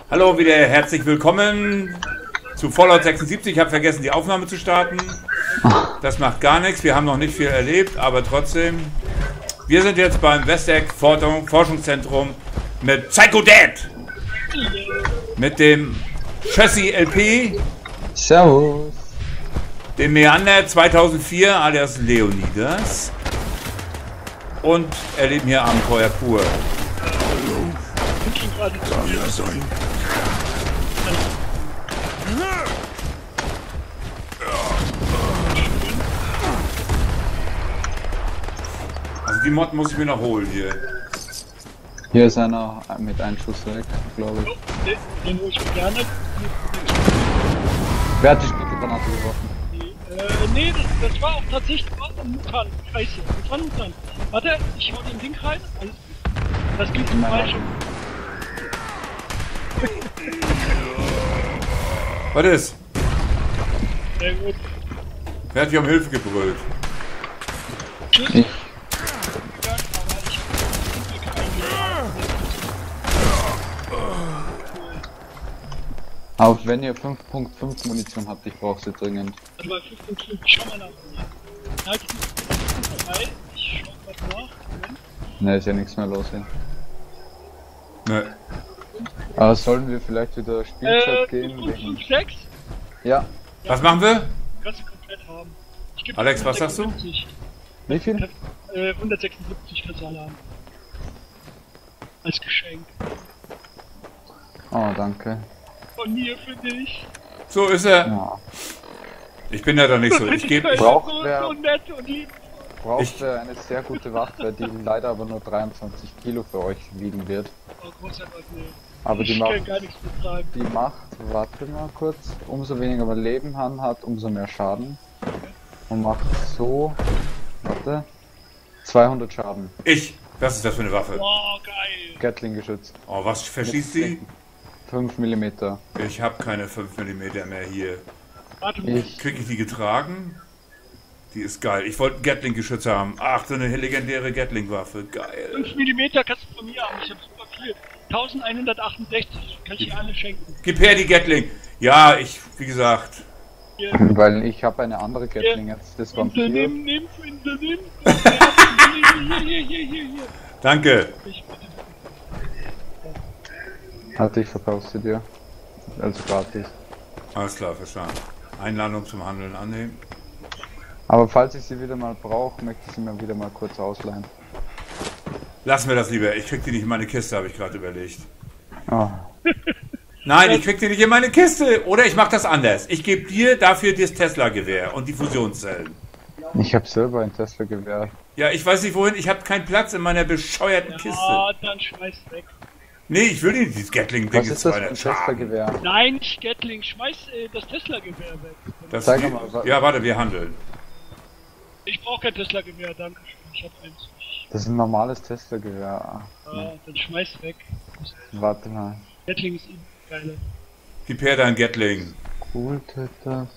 Hallo, wieder herzlich willkommen zu Fallout 76. Ich habe vergessen, die Aufnahme zu starten. Das macht gar nichts, wir haben noch nicht viel erlebt, aber trotzdem. Wir sind jetzt beim Westeck Forschungszentrum mit Psycho Dad. Mit dem Chassis LP. Servus. Dem Meander 2004 alias Leonidas. Und erleben hier Abenteuer pur. Also die Mod muss ich mir noch holen hier. Hier ist einer mit einem Schuss weg, glaube ich. Den hole ich mir gerne. Wer hat die Spiegelgranate geworfen? Nee, das war auch tatsächlich ein Mutant. Scheiße, das war ein Mutant. Warte, ich hau den Ding rein. Alles gut. Das geht zum Falschen. Was ist? Sehr gut. Wer hat hier um Hilfe gebrüllt? Tschüss. Ich. Ja, aber ich hab Auch wenn ihr 5.5 Munition habt, ich brauche sie dringend. Warte mal, 5.5, schau mal nach. Halt die dabei. Ich schau grad nach. Moment. Ne, ist ja nichts mehr los hier. Ne. Aber sollen wir vielleicht wieder Spielzeit gehen? 5.6? Ja. Was machen wir? Kannst du komplett haben. Ich geb Alex, was sagst du? 176. Wie viel? 176 kannst du alle haben. Als Geschenk. Oh, danke. Von mir für dich. So ist er. Ja. Ich bin ja doch nicht so. Ich gebe. Braucht so, wer- so nett und lieb. Braucht eine sehr gute Waffe, die leider aber nur 23 Kilo für euch wiegen wird. Oh, großer Gott, nee. Aber Ich kann gar nichts betragen. die macht, warte mal kurz, umso weniger man Leben hat, umso mehr Schaden. Und macht so, warte, 200 Schaden. Was ist das für eine Waffe? Wow, geil. Gatling-Geschütz. Oh, was verschießt sie? 5 mm. Ich habe keine 5 mm mehr hier. Warte mal. Kriege ich die getragen? Die ist geil. Ich wollte ein Gatling-Geschütz haben. Ach, so eine legendäre Gatling-Waffe. Geil. 5 mm kannst du von mir haben. Ich hab super viel. 1168. Kann ich dir alle schenken. Gib her die Gatling. Ja, wie gesagt. Hier. Weil ich habe eine andere Gatling jetzt, das Vampir. Unternehmen. Hier. Danke. Ich bitte. Hatte ich verkaufst sie dir. Als gratis. Alles klar, verstanden. Einladung zum Handeln annehmen. Aber falls ich sie wieder mal brauche, möchte ich sie mir wieder mal kurz ausleihen. Lass mir das lieber. Ich krieg die nicht in meine Kiste, habe ich gerade überlegt. Oh. Nein, ich krieg die nicht in meine Kiste. Oder ich mach das anders. Ich gebe dir dafür das Tesla-Gewehr und die Fusionszellen. Ich habe selber ein Tesla-Gewehr. Ja, ich weiß nicht wohin. Ich habe keinen Platz in meiner bescheuerten Kiste. Ja, dann schmeiß weg. Nee, ich will nicht dieses Gatling-Ding. Was ist das für ein Tesla-Gewehr? Nein, nicht Gatling. Schmeiß das Tesla-Gewehr weg. Zeig mal, Ja, warte, wir handeln. Ich brauche kein Tesla-Gewehr, danke schön. Ich hab eins. das ist ein normales Tesla-Gewehr. Dann schmeiß weg. Warte mal. Gatling ist eben geile. Gib her dein Gatling. Cool, das.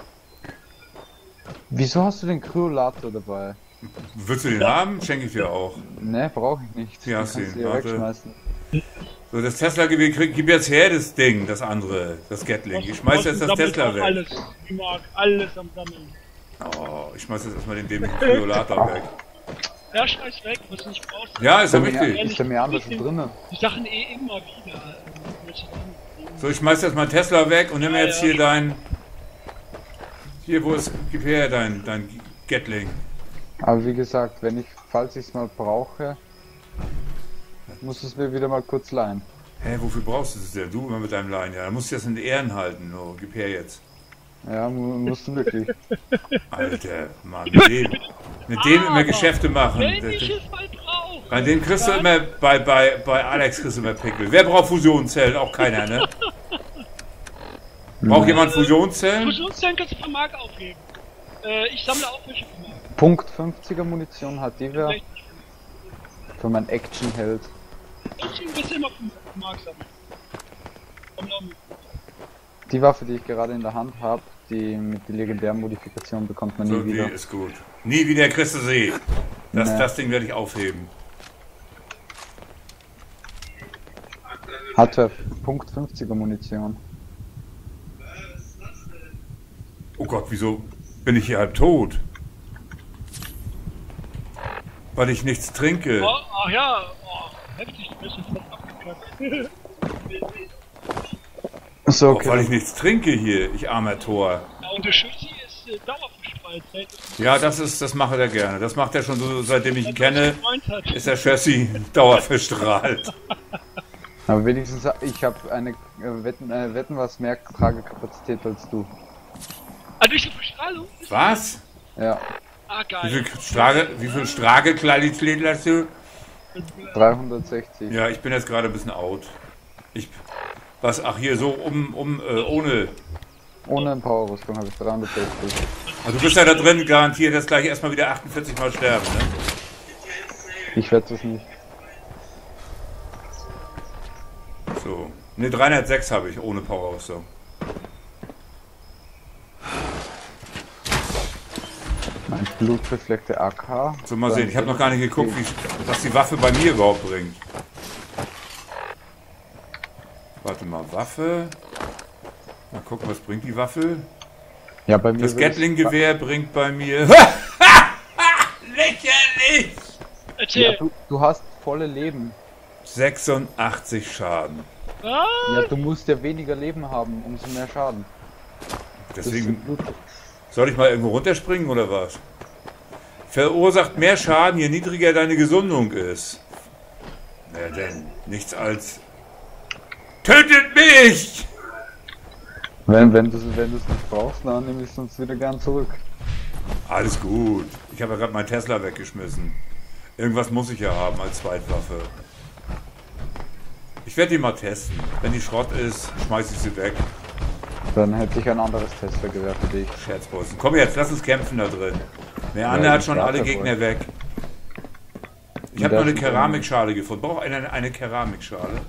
Wieso hast du den Kryolator dabei? Willst du den haben? Schenke ich dir auch. Ne, brauche ich nicht. Hier Den hast du kannst ihn, ja warte. wegschmeißen. So, das Tesla-Gewehr, gib jetzt her das Ding, das andere, das Gatling. Ich schmeiß jetzt das Sammelt Tesla auch weg. Alles. Ich mag alles am Sammeln. Oh, ich schmeiß jetzt erstmal den dämlichen Kryolator weg. Ja, schmeiß weg, was du nicht brauchst. Ja, ist ja Ist richtig. der Meander schon drinnen? Die Sachen immer wieder. So, ich schmeiß jetzt mal Tesla weg und nimm Ja, jetzt ja. hier dein... Hier, gib her dein Gatling. Aber wie gesagt, falls ich es mal brauche, muss es mir wieder mal kurz leihen. Hä, wofür brauchst du es denn? Du immer mit deinem Line, ja. Da musst du das in Ehren halten. No, gib her jetzt. Ja, musst du wirklich. Alter, Mann, mit dem immer Geschäfte machen. Wenn ich es mal brauche. Bei dem kriegst du immer, bei Alex kriegst du immer Pickel. Wer braucht Fusionszellen? Auch keiner, ne? Braucht jemand Fusionszellen? Fusionszellen kannst du für Mark aufheben. Ich sammle auch welche für Mark. Punkt 50er Munition hat die wer? Für mein Action-Held. Ich will immer für Mark sammeln. Sammle auch mit. Die Waffe, die ich gerade in der Hand habe, die mit der legendären Modifikation bekommt man So, nie die wieder. ist gut. Nie wieder kriegst du sie. Nee. Das Ding werde ich aufheben. Hat er Punkt 50er Munition. Oh Gott, wieso bin ich hier halb tot? Weil ich nichts trinke. Oh, ach ja, oh, heftig, du bist jetzt fast abgekackt. Ist Auch okay. weil ich nichts trinke hier, ich armer Tor. Ja, und der Schützi ist dauerverstrahlt. Ja, das macht er gerne. Das macht er schon so, seitdem ich ihn kenne, Freund hat. ist der Chassis dauerverstrahlt. Aber wenigstens, ich habe eine Wetten was mehr Tragekapazität als du. Ah, durch die Bestrahlung? Was? Ja, Ah, Wie geil. viel Stragequalität hast du? 360. Ja, ich bin jetzt gerade ein bisschen out. Ach hier, so ohne. Ohne Powerrüstung habe ich 360. Also du bist ja da drin garantiert jetzt gleich erstmal wieder 48 Mal sterben, ne? Ich wette es nicht. So. Ne, 306 habe ich ohne Powerrüstung. Mein Blutreflekte AK. So, mal sehen. Ich habe noch gar nicht geguckt, was die Waffe bei mir überhaupt bringt. Warte mal, Waffe. Mal gucken, was bringt die Waffe? Ja, bei mir Das würde Gatling-Gewehr bringt bei mir... Lächerlich! Erzähl. Ja, du hast volle Leben. 86 Schaden. Ah, Ja, du musst ja weniger Leben haben, umso mehr Schaden. Deswegen... Blut. Soll ich mal irgendwo runterspringen oder was? Verursacht mehr Schaden, je niedriger deine Gesundung ist. Na denn, nichts als... Tötet mich! Wenn du es nicht brauchst, dann nehme ich es uns wieder gern zurück. Alles gut. Ich habe ja gerade meinen Tesla weggeschmissen. Irgendwas muss ich ja haben als Zweitwaffe. Ich werde die mal testen. Wenn die Schrott ist, schmeiße ich sie weg. Dann hätte ich ein anderes Tesla-Gewehr für dich. Scherzbossen. Komm jetzt, lass uns kämpfen da drin. Ja, Ander hat ich schon warte alle wohl. Gegner weg. Ich Und habe noch das eine ist Keramikschale gefunden. Brauche eine Keramikschale.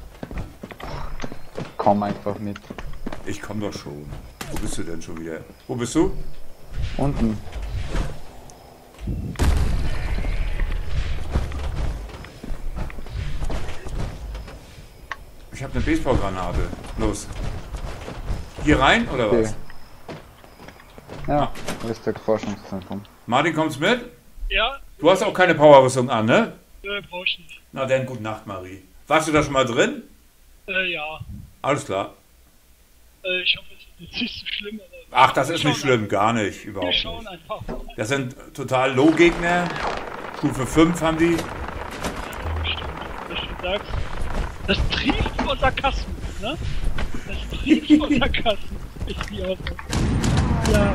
Komm einfach mit. Ich komme doch schon. Wo bist du denn schon wieder? Wo bist du? Unten. Ich habe eine Baseballgranate. Los. Hier rein oder Okay. was? Ja, Respekt Forschungszentrum. Martin, kommst mit? ja, Du hast auch keine Powerrüstung an, ne? brauch ich nicht. Na dann, gute Nacht, Marie. Warst du da schon mal drin? Ja. Alles klar. Ich hoffe, es ist nicht so schlimm, aber Ach, das ist nicht schlimm, gar nicht, wir überhaupt schauen nicht. einfach. Das sind total Low-Gegner. Stufe 5 haben die. Stimmt, was du sagst. Das trieft vor Sarkasmus, ne? Das trieft vor Sarkasmus. Ich die auch. Ja.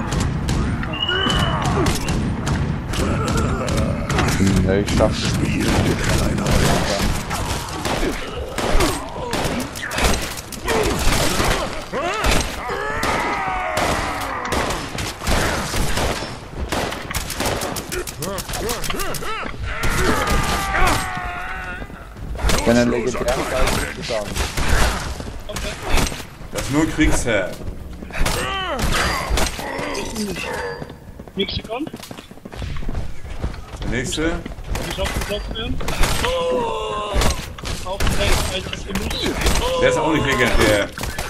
Ja, ich schaff's. Wenn ein legendärer Geist ist, sagen. Das ist nur ein Kriegsherr. Nächste kommt. Der nächste. Muss aufgesaugt werden. Auch als Genuss. Der ist auch nicht legendär.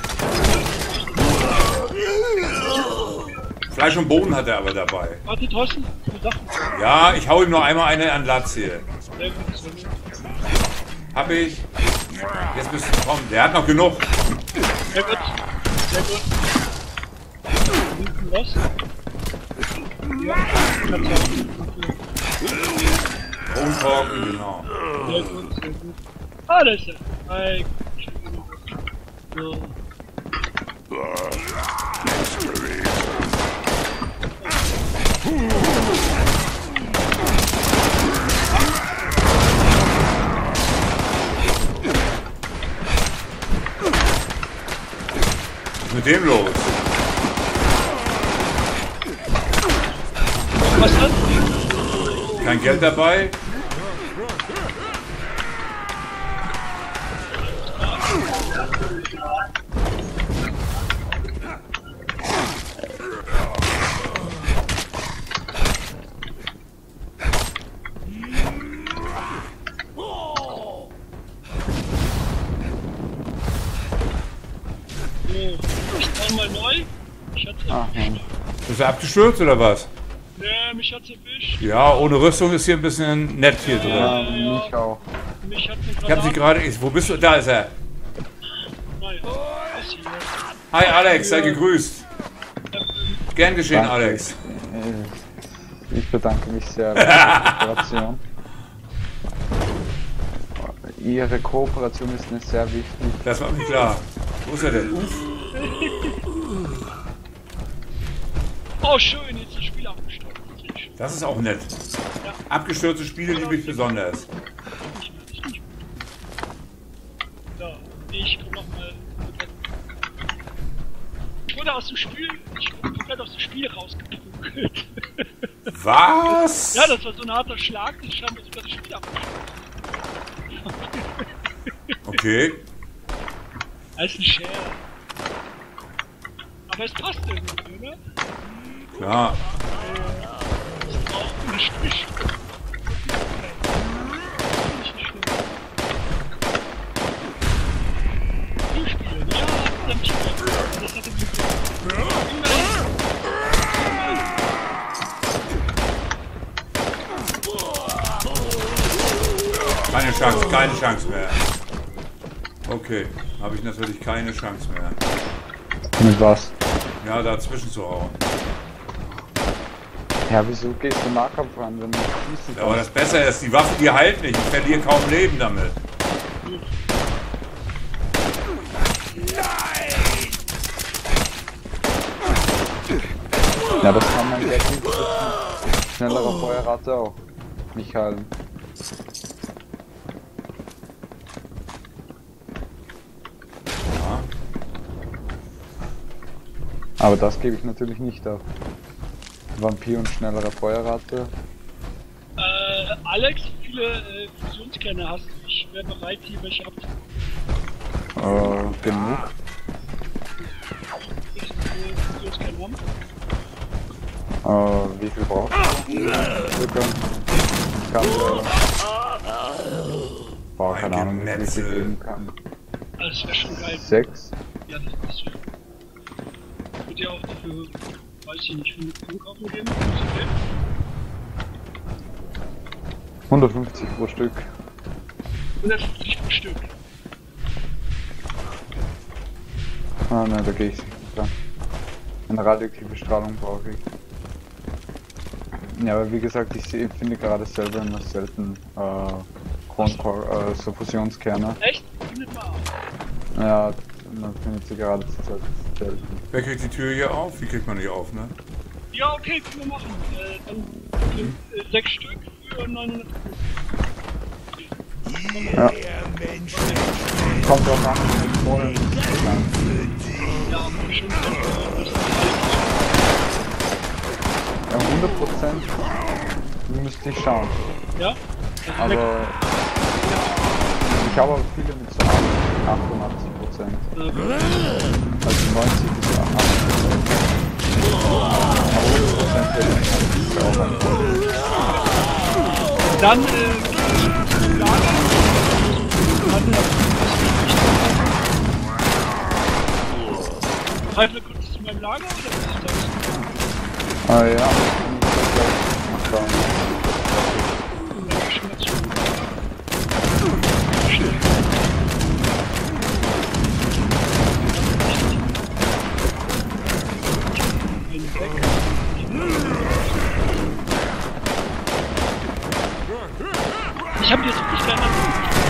Fleisch und Boden hat er aber dabei. Warte, Thorsten, du sagst Ja, ich hau ihm noch einmal eine an Latz hier. sehr gut, sehr gut. Hab ich. Jetzt bist du kommen. Der hat noch genug. Sehr gut, sehr gut. Hinten was? Ja, kannst du Kronkorken, genau. auch. Sehr gut, sehr gut. Ah, da ist er. Hi. So. Was ist mit dem los? Was hat? Kein Geld dabei? ich mal neu. Ich hat's Ach, erwischt. Bist du abgestürzt oder was? Nee, mich hat's erwischt. Ja, ohne Rüstung ist hier ein bisschen nett hier drin. ja, mich auch. Mich hat eine Ich hab sie gerade. Wo bist du? Da ist er. Nein, ist hier. Hi Alex, sei gegrüßt. Gern geschehen, Danke. Alex. Ich bedanke mich sehr für die Kooperation. Ihre Kooperation ist mir sehr wichtig. Das war mir klar. Wo ist er denn? Oh, schön, jetzt ist das Spiel abgestürzt. Das ist auch nett. Ja. Abgestürzte Spiele liebe ich besonders. So, ich komm nochmal. Ich wurde aus dem Spiel, ich wurde komplett aus dem Spiel rausgeprügelt. Was? Ja, das war so ein harter Schlag, das scheinbar sogar das Spiel abgestürzt. Okay. Als ein Share. Aber es passt irgendwie, oder? Klar. Das ist auch ein Strich. Spielen. Ja, dann spielen. Das hat er Keine Chance mehr. Okay, habe ich natürlich keine Chance mehr. Mit was? Ja, dazwischen zu hauen. Ja, wieso gehst du Nahkampf ran, wenn du schießen Ja, aber kannst? das Bessere ist, die Waffe, die heilt nicht. Ich verliere kaum Leben damit. Ja, das kann man ja mit schnellerer Feuerrate auch nicht heilen. Ja. Aber das gebe ich natürlich nicht auf. Vampir und schnellere Feuerrate. Alex, wie viele Fusionskerne hast du? Ich wäre bereit, hier welche abzuholen. Genug. Fusionskerne haben. Wie viel brauchst du? Circa. Ich kann keine Ahnung, wie viel ich Eingemetzel. geben kann. Also, das wäre schon geil. 6? Ja, das ist schön. Ich würde ja auch dafür, weiß ich nicht, 5 kaufen gehen. 150 pro Stück. 150 pro Stück. Ah ne, da gehe ich nicht dran. Eine radioaktive Strahlung brauche ich. Ja, aber wie gesagt, finde gerade selber immer selten so Fusionskerne. Echt? Findet mal auf. Ja, man findet sie gerade zur Zeit selten. Wer kriegt die Tür hier auf? Die kriegt man nicht auf, ne? Ja, okay, können wir machen. Dann 6 Stück für 900. Ja. Kommt drauf an, wie voll es ist. Ja, aber schon. Ja, 100% müsste ich schauen. Ja? Aber ich habe auch viele mit so 88%. Also 90 bis 88%. Aber 100% hätte ich auch ein Problem. Dann, Lager. Greifen wir kurz zu meinem Lager oder was ist das? Ah ja, dann schauen. Ich habe jetzt wirklich keine Ahnung.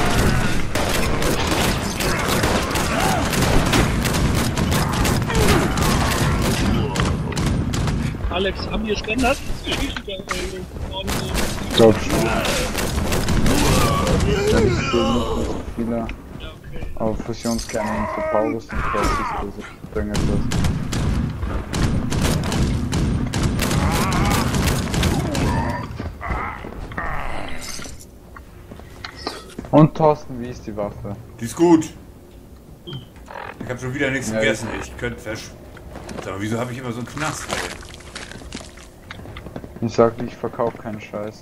Alex, haben die es geändert? Ich Glaub schon. Ja, ich sehe nicht so viele. Ja, okay. Aber Fusionskerne und für Paulus und Cassis, also ich denke das. Und Thorsten, wie ist die Waffe? Die ist gut. Ich habe schon wieder nichts Ja, gegessen. Ich könnte Sag mal, wieso habe ich immer so einen Knast? Ey? Ich sag nicht, ich verkaufe keinen Scheiß.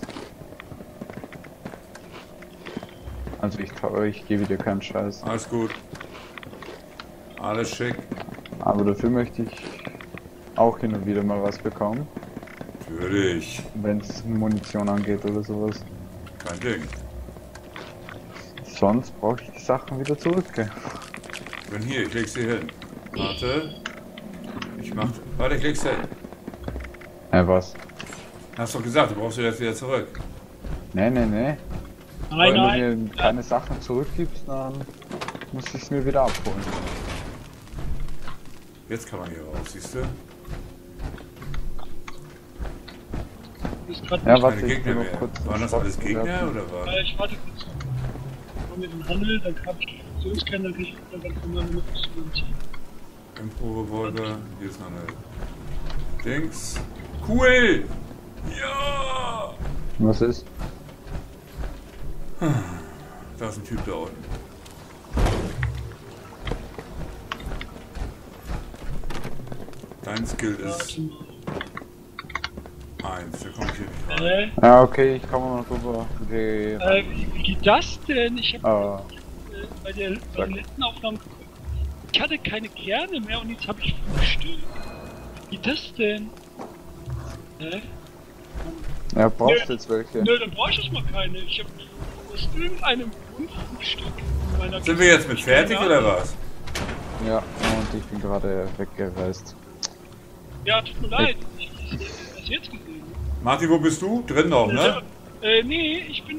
Also ich gebe dir keinen Scheiß. Alles gut. Alles schick. Aber dafür möchte ich auch hin und wieder mal was bekommen, Natürlich. wenn es Munition angeht oder sowas. Kein Ding. Sonst brauche ich die Sachen wieder zurück. Gell? Bin hier, ich leg sie hin. Warte. Warte, ich leg sie hin. Was? Hast doch gesagt, du brauchst sie jetzt wieder zurück. Nee. Nein, Wenn nein. du mir keine Sachen zurückgibst, dann muss ich es mir wieder abholen. Jetzt kann man hier raus, siehst du? Du bist grad Ja, nicht- warte, Keine ich Gegner will mehr. noch kurz Waren das Spot alles Gegner werfen. oder was? Ich warte kurz. Komm mit dem Handel, dann habe ich die Funktionskerne, dann krieg ich wieder ganz normal eine Munition. Impro-Revolver, hier ist noch eine Dings. Cool! Ja! Was ist? Da ist ein Typ da unten. Dein Skill ist 1, da komme ich hier nicht rein. Ja, okay, ich komme mal rüber. Wie geht das denn? Ich habe Ah, bei der letzten Aufnahme geguckt. Ich hatte keine Kerne mehr und jetzt habe ich 5 Stück. Wie geht das denn? ja, brauchst du jetzt welche? Nö, dann brauche ich erstmal keine. Ich habe aus irgendeinem Grund 5 Stück in meiner Sind wir jetzt mit fertig oder was? Ja, und ich bin gerade weggereist. Ja, tut mir leid. Ich habe das jetzt gesehen. Martin, wo bist du? Drin noch, ne? Nee, ich bin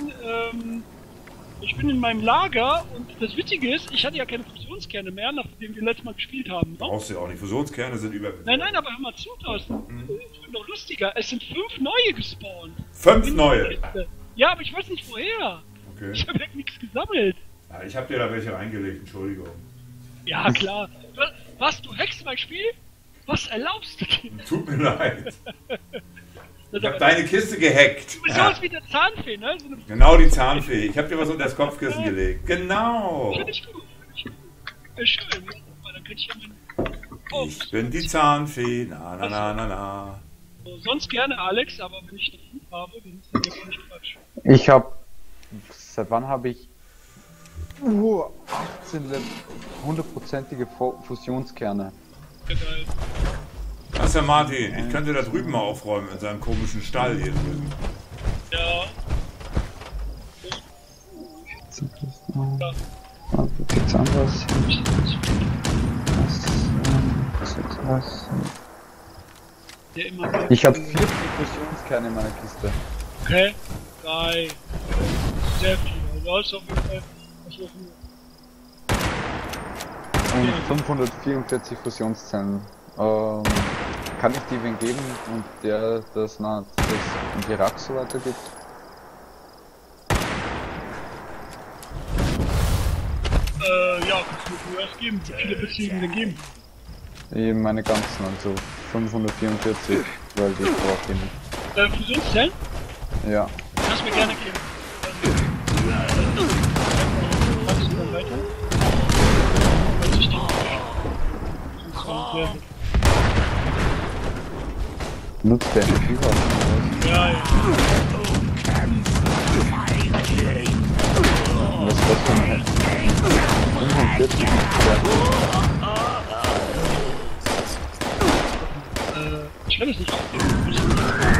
in meinem Lager und das Witzige ist, ich hatte ja keine Fusionskerne mehr, nachdem wir letztes Mal gespielt haben. Ne? Brauchst du ja auch nicht. Fusionskerne sind über. Nein, aber hör mal zu, Thorsten. Es wird noch lustiger. Es sind 5 neue gespawnt. 5 neue. Ja, aber ich weiß nicht woher. Okay. Ich habe ja nichts gesammelt. Ja, ich habe dir da welche reingelegt, Entschuldigung. Ja, klar. Was, du hackst mein Spiel? Was erlaubst du dir? Tut mir leid. Das Ich habe deine Kiste gehackt. Du bist sowas wie der Zahnfee, ne? So eine Genau die Zahnfee. Ich habe dir was unter das Kopfkissen gelegt. Genau. Finde ich gut. Schön. Ja, dann kann ich ja meinen Ich bin die Zahnfee. Na, na, na, na, na. sonst gerne Alex, aber wenn ich das gut habe, dann ist das ja nicht Quatsch. Ich habe. Seit wann habe ich 18 hundertprozentige Fusionskerne? Ja, geil. Das ist ja Martin. Ich könnte da drüben mal aufräumen in seinem komischen Stall hier drüben. Ja. Gibt's anderes? Der immer Ich habe 40 Fusionskerne in meiner Kiste. okay. Geil. Sehr viel. Also hast du auf jeden Fall was offen. Und 544 Fusionszellen. Kann ich die wen geben und der das in die Irak so weitergibt? Ja, kannst du mir erst geben. Wie viele willst du ihm denn geben? Eben meine ganzen, also 544, weil die brauche ich nicht. Fusionszellen? Ja. Kannst du mir gerne geben. Kannst du dann weiter? Weiß ich nicht. Das war sehr gut. Nutzt der Energiewaffe? Ja, ja. Was ist das für eine 45? Ja. Ich kann das nicht aufnehmen.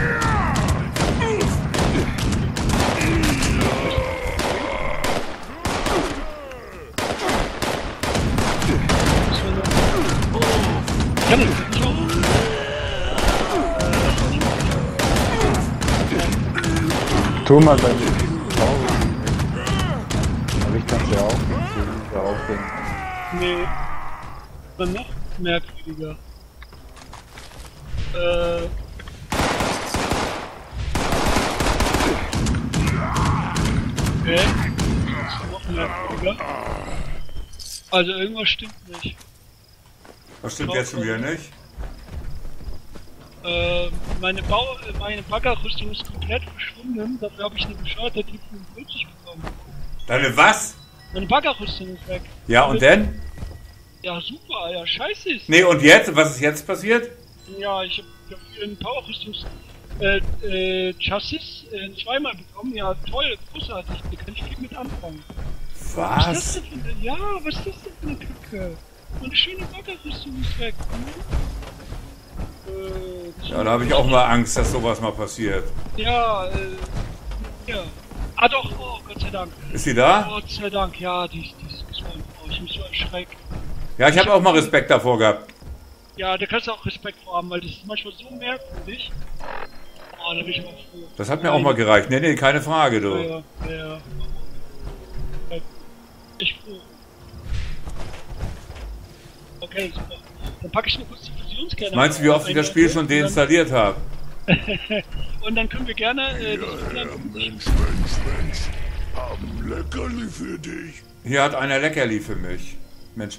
Ich kann das nicht aufnehmen. Tu mal deine Taube. Aber ich kann sie auch nicht aufhängen. Nee. Dann noch merkwürdiger. Okay. Das ist noch merkwürdiger. Also irgendwas stimmt nicht. Was stimmt jetzt schon wieder nicht? Meine Baggerrüstung ist komplett verschwunden. Dafür habe ich eine bescheuerte T45 bekommen. Deine was? Meine Baggerrüstung ist weg. Ja, und denn? Ja, super, ja, scheiße ist. Nee, und jetzt? Was ist jetzt passiert? Ja, ich habe dafür einen Powerrüstungs Chassis zweimal bekommen. Ja, toll, großartig. Da kann ich viel mit anfangen. Was ist das Was? denn für eine, ja, was ist das denn für eine Kacke? Meine schöne Baggerrüstung ist weg. Ja, da habe ich auch mal Angst, dass sowas mal passiert. Ja, ja. Ah doch, oh Gott sei Dank. Ist sie da? Gott sei Dank, ja, die ist gespannt. Oh, ich mich so erschreckt. Ja, ich habe auch mal Respekt davor gehabt. Ja, da kannst du auch Respekt vor haben, weil das ist manchmal so merkwürdig. Oh, da bin ich mal froh. Das hat mir auch mal gereicht. Nee, keine Frage, du. Ja. Ich froh. Okay, super. Dann packe ich nur kurz die Fusionskerne. Meinst du, wie oft ich das Spiel schon deinstalliert habe? Und dann können wir gerne Mensch, haben Leckerli für dich. Hier hat einer Leckerli für mich. Mensch.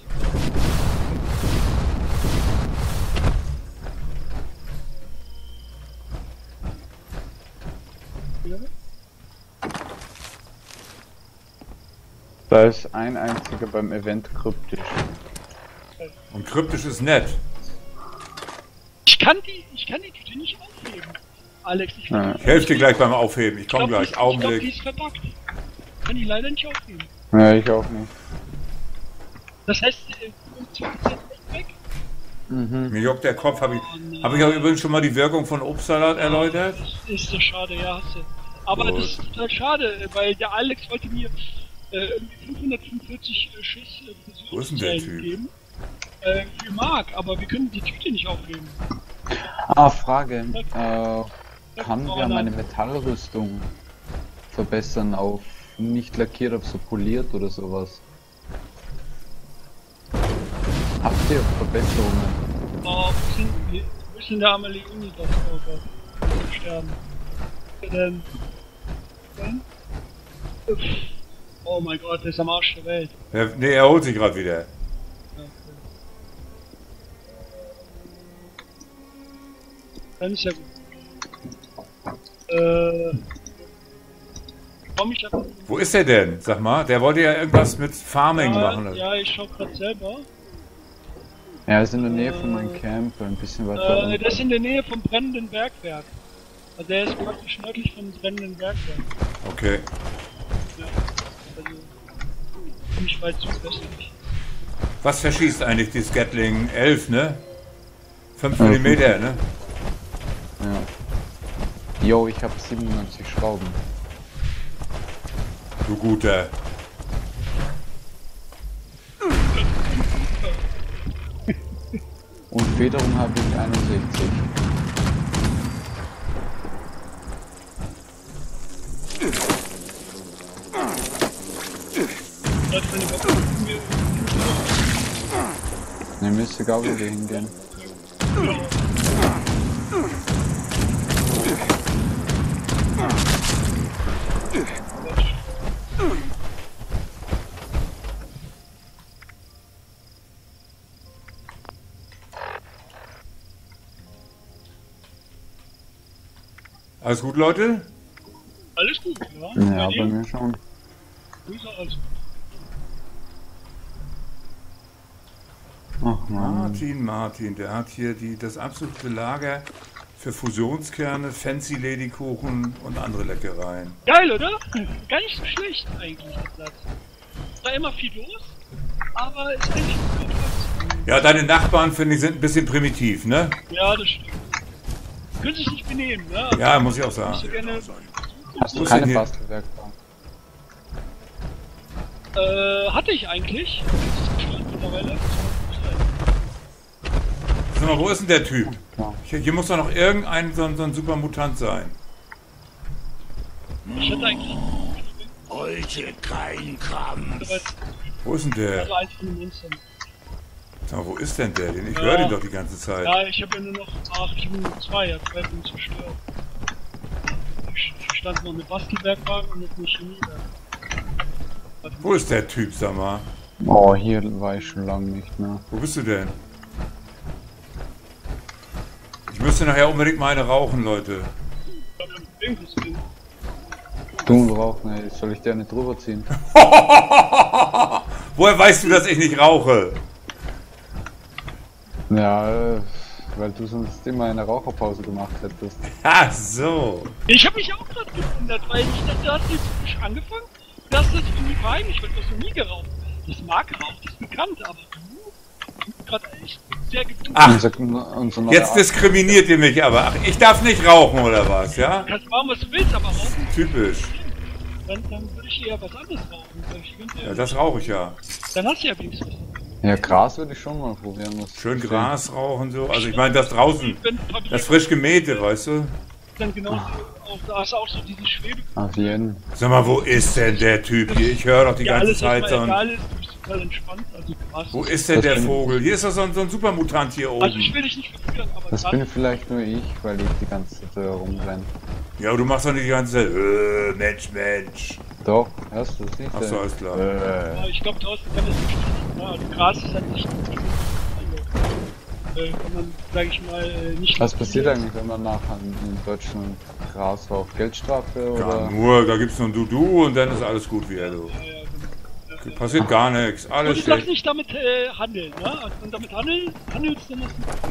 Da ist ein einziger beim Event kryptisch. Und kryptisch ist nett. Ich kann die Tüte nicht aufheben. Alex, ich helfe dir gleich beim Aufheben. Ich komme gleich. Ich glaube, die Augenblick. ist verbuggt. Ich kann die leider nicht aufheben. Ja, ich auch nicht. Das heißt, 25% weg? Mir juckt der Kopf. Habe ich auch übrigens schon mal die Wirkung von Obstsalat erläutert? Das ist so schade, ja, hast du. Aber Gut. das ist total schade, weil der Alex wollte mir irgendwie 545 Schuss Wo ist denn der Fusionszellen Typ? geben. Für Mark, aber wir können die Tüte nicht aufheben. Frage. Kann wir meine Metallrüstung verbessern auf nicht lackiert, auf so poliert oder sowas? Habt ihr Verbesserungen? Oh, wo ist denn der arme Leonidas? Oh Gott. Sterben. Denn? Oh mein Gott, der ist am Arsch der Welt. Nee, er holt sich gerade wieder. Dann ist ja gut. Komm ich da? Wo ist der denn? Sag mal, der wollte ja irgendwas mit Farming machen. Ja, ich schau grad selber. Ja, er ist in der Nähe von meinem Camp, ein bisschen weiter unten. Der ist in der Nähe vom brennenden Bergwerk. Also der ist praktisch nördlich vom brennenden Bergwerk. Okay. Ja. Also nicht weit südwestlich. Was verschießt eigentlich die Gatling 11, ne? 5 mm, ne? Ja. Jo, ich hab 97 Schrauben. Du Guter. Und Federung habe ich 61. Ne, müsste gar wieder hingehen. Alles gut, Leute? Alles gut, ja? Ja, bei mir schon. Grüße, alles gut. Ach man. Martin, der hat hier das absolute Lager für Fusionskerne, Fancy Ladykuchen und andere Leckereien. Geil, oder? Gar nicht so schlecht eigentlich, der Platz. Da immer viel los, aber ist eigentlich gut Platz. Ja, deine Nachbarn, finde ich, sind ein bisschen primitiv, ne? Ja, das stimmt. Können sich nicht benehmen, ne? Ja, muss ich auch Ich sagen. so gerne, Hast du Wo ist keine denn hier? Bastelwerkbank? hatte ich eigentlich. Das ist gestört mittlerweile. Sag mal, wo ist denn der Typ? Ja. Hier muss doch noch irgendein so ein Supermutant sein. Ich hatte eigentlich Heute kein Kampf. bereits Wo ist denn der? eins von den Monstern. Sag mal, wo ist denn der? Ich höre den doch die ganze Zeit. Ja, ich habe ja nur noch 8, ich habe nur noch 2, ja, 2 sind zerstört. Ich stand noch mit Bastelbergwagen und mit einem Chemiewerk. Wo ist der Typ, sag mal? Oh, hier war ich schon lange nicht mehr. Wo bist du denn? Ich müsste nachher unbedingt mal eine rauchen, Leute. Du rauchen, ey, soll ich dir nicht drüber ziehen? Woher weißt du, dass ich nicht rauche? Ja, weil du sonst immer eine Raucherpause gemacht hättest. Ach so. Ich habe mich auch gerade gewundert, weil ich dachte, du hast jetzt frisch angefangen, du hast das irgendwie rein, ich habe das noch nie geraucht. Das mag Rauch, das ist bekannt, aber sehr geduldig. Ach, Unser neuer jetzt diskriminiert ihr mich aber. Ach, ich darf nicht rauchen oder was, ja? Du kannst machen, was du willst, aber rauchen, Typisch. dann würde ich eher was anderes rauchen. Ich könnte, Ja, das rauche ich ja. dann hast du ja wenigstens was. Ja, Gras würde ich schon mal probieren. Das Schön Gras rauchen so. Also ich meine das draußen, das frisch gemähte, weißt du? Dann genau auch, da hast du auch so diese Schwebe. Auf jeden. Sag mal, wo ist denn der Typ hier? Ich höre doch die ganze alles, Zeit was so mir ein... egal ist, du bist total entspannt. Also krass. Wo ist denn der Vogel? Hier ist doch so ein Supermutant hier Also ich oben. will dich nicht verführen, aber Das gerade bin vielleicht nur ich, weil ich die ganze Zeit rumrenne. Ja, du machst doch nicht die ganze Zeit... Mensch. Doch, hörst du, siehst du? Ach so, alles klar. ich glaube draußen kann das nicht schlecht. Ja, also Gras ist halt nicht wenn man, sag ich mal, nicht... Was passiert eigentlich, wenn man nachher in Deutschland Gras raucht? Geldstrafe Ja, oder? nur, da gibt's nur ein Dudu und dann ist alles gut wieder, du. Ja, Passiert gar nichts, und alles du darfst schlecht. nicht damit handeln, ne? Und damit handelst, dann ist es ein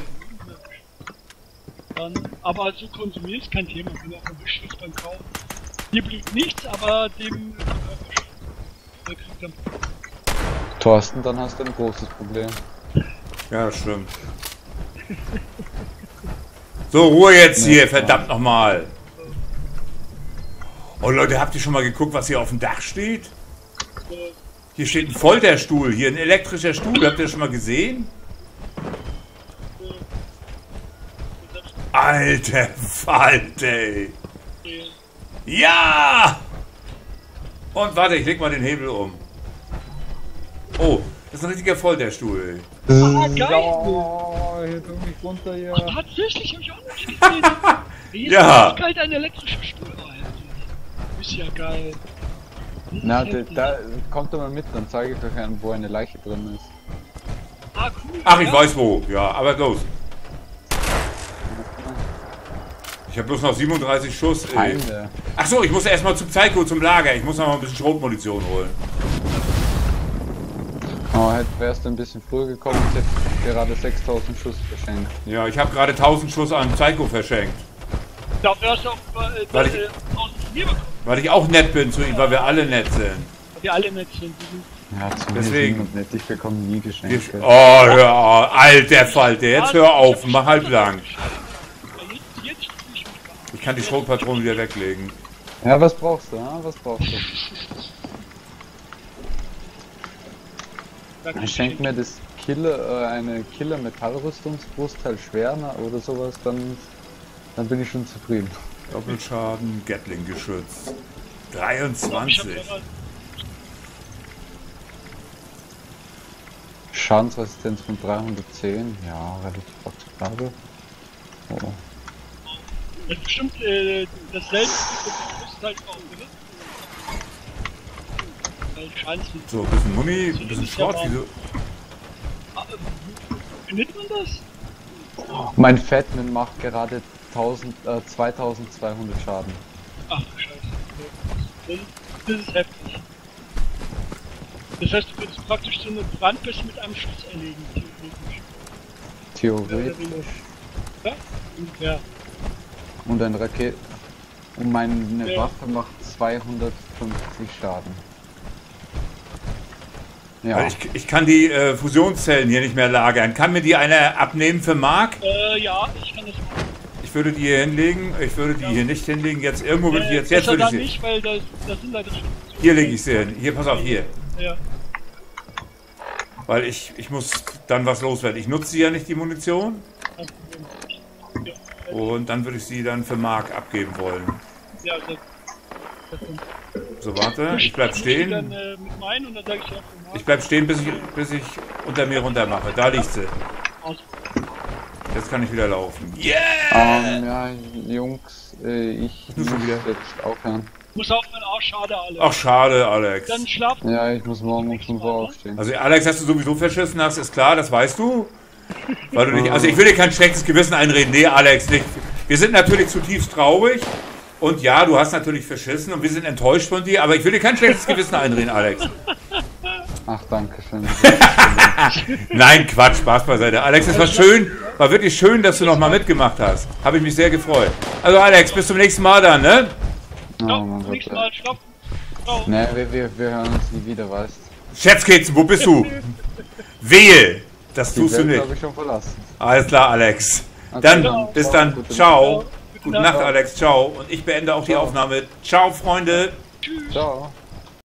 Problem. Dann, aber so konsumieren ist kein Thema, wenn du auch erwischt wirst beim Kaufen. Dir blieb nichts, aber dem der kriegt dann... Thorsten, dann hast du ein großes Problem. Ja, das stimmt. So, Ruhe jetzt hier, verdammt nochmal. Oh Leute, habt ihr schon mal geguckt, was hier auf dem Dach steht? Hier steht ein Folterstuhl, hier ein elektrischer Stuhl, habt ihr das schon mal gesehen? Alter Falter, ey. Ja! Und warte, ich leg mal den Hebel um. Oh, das ist ein richtiger Folterstuhl, ey. Ah, geil! Oh, hier tu mich runter hier. Ach, tatsächlich, hab ich auch noch nicht gesehen. Hier Ja. ist kalt ein elektrischer Stuhl. Alter. Ist ja geil. Na, da kommt doch mal mit, dann zeige ich euch an, wo eine Leiche drin ist. Ah, cool. Ach, ich weiß wo. Ja, aber los. Ich habe bloß noch 37 Schuss, ey. Feinde. Ach so, ich muss erstmal zum Psycho, zum Lager. Ich muss noch mal ein bisschen Schrotmunition holen. Oh, wärst du ein bisschen früher gekommen, hätte ich gerade 6000 Schuss verschenkt. Ja, ich habe gerade 1000 Schuss an Psycho verschenkt. Dafür hast du auch Weil ich- 1000 von mir bekommen. Weil ich auch nett bin zu ihm, weil wir alle nett sind. Wir alle nett sind. Ja, zu Deswegen. mir sind nicht, ich bekomme nie Geschenke. Oh, hör auf. Alter Falter, jetzt hör auf, mach halt lang. Ich kann die Schrotpatronen wieder weglegen. Ja, was brauchst du, ha? Was brauchst du? Ich schenk mir das eine Killer-Metallrüstungsbrustteil schwer oder sowas, dann bin ich schon zufrieden. Doppelschaden, Gatling-Geschütz. 23. Schadensresistenz von 310, ja, relativ akzeptabel. Oh. Das ist bestimmt dasselbe wie halt auch, oder? Weil Schadensresistenz. So, ein bisschen Muni, ein bisschen Schrott. Wieso? Findet man das? Mein Fatman macht gerade 2200 Schaden. Ach, scheiße. Das ist heftig. Das heißt, du würdest praktisch so eine Brandpest mit einem Schuss erlegen, theoretisch. Theoretisch. Ja? Ungefähr. Und ein und meine Ja. Waffe macht 250 Schaden. Ja. Weil ich kann die Fusionszellen hier nicht mehr lagern. Kann mir die einer abnehmen für Mark? Ja, ich kann das machen. Ich würde die hier hinlegen. Ich würde die hier nicht hinlegen. Jetzt irgendwo würde ich jetzt besser würde ich da sie. nicht, weil da sind leider schon... Hier lege ich sie hin. Hier, pass auf, hier. Ja. Weil ich muss dann was loswerden. Ich nutze sie ja nicht, die Munition. Kein Problem. Ja, Und dann würde ich sie dann für Mark abgeben wollen. ja, das So, warte. Ich bleib Dann stehen. mit meinen und dann sage ich ja für Ich bleib stehen, bis ich unter mir runter mache. Da liegt sie. aus. Jetzt kann ich wieder laufen. Yeah! Ja, Jungs, ich Du schon muss wieder? jetzt aufhören. Muss auf meinen Arsch, schade, alle. Ach, schade, Alex. Dann schlafen. Ja, ich muss morgen um 5 Uhr aufstehen. Also, Alex, dass du sowieso verschissen hast, ist klar, das weißt du. Weil du nicht, also, ich will dir kein schlechtes Gewissen einreden. Nee, Alex, nicht. Wir sind natürlich zutiefst traurig. Und ja, du hast natürlich verschissen und wir sind enttäuscht von dir. Aber ich will dir kein schlechtes Gewissen einreden, Alex. Ach, danke schön. Nein, Quatsch, Spaß beiseite. Alex, es war schön, war wirklich schön, dass du nochmal mitgemacht hast. Habe ich mich sehr gefreut. Also Alex, bis zum nächsten Mal dann, ne? Oh Ja, mein Gott. nächstes Mal schlafen. Ciao. Ne, wir hören uns nie wieder, weißt Schätzkitzen, wo bist du? Wehe! Das Die tust du Welt nicht. habe ich schon verlassen. Alles klar, Alex. Okay, Dann, bis dann. gute Ciao. Nacht. Gute Nacht, Alex. Ciao. Und ich beende auch die Aufnahme. Ciao, Freunde. Ciao.